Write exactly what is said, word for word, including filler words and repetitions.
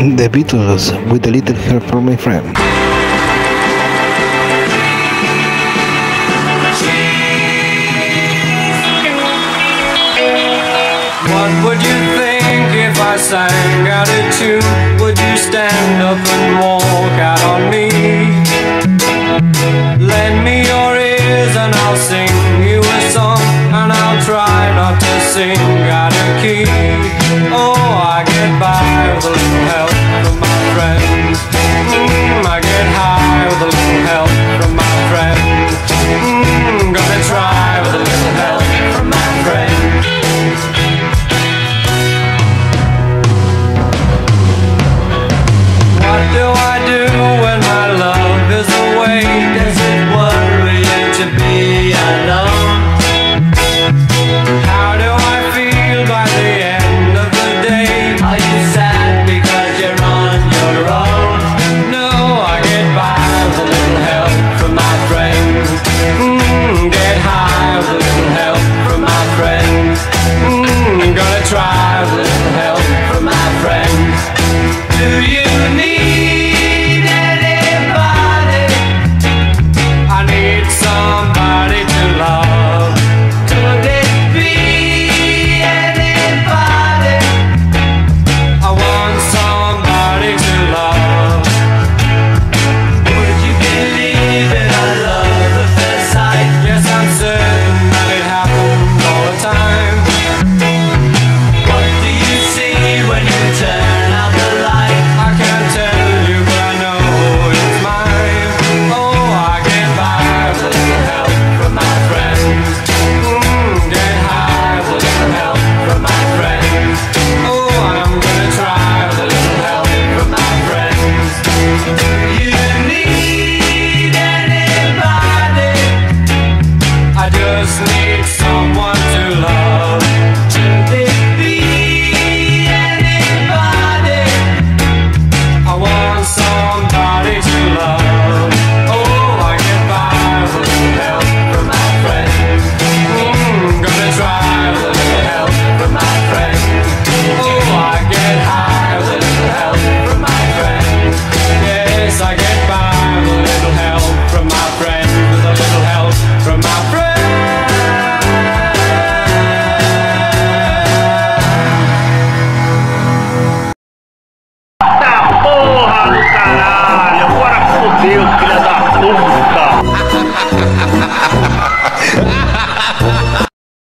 The Beatles with a little help from my friend. What would you think if I sang out of tune? Would you stand up and walk out on me? Lend me your ears and I'll sing you a song, and I'll try not to sing out of key. Oh, I get by with a little help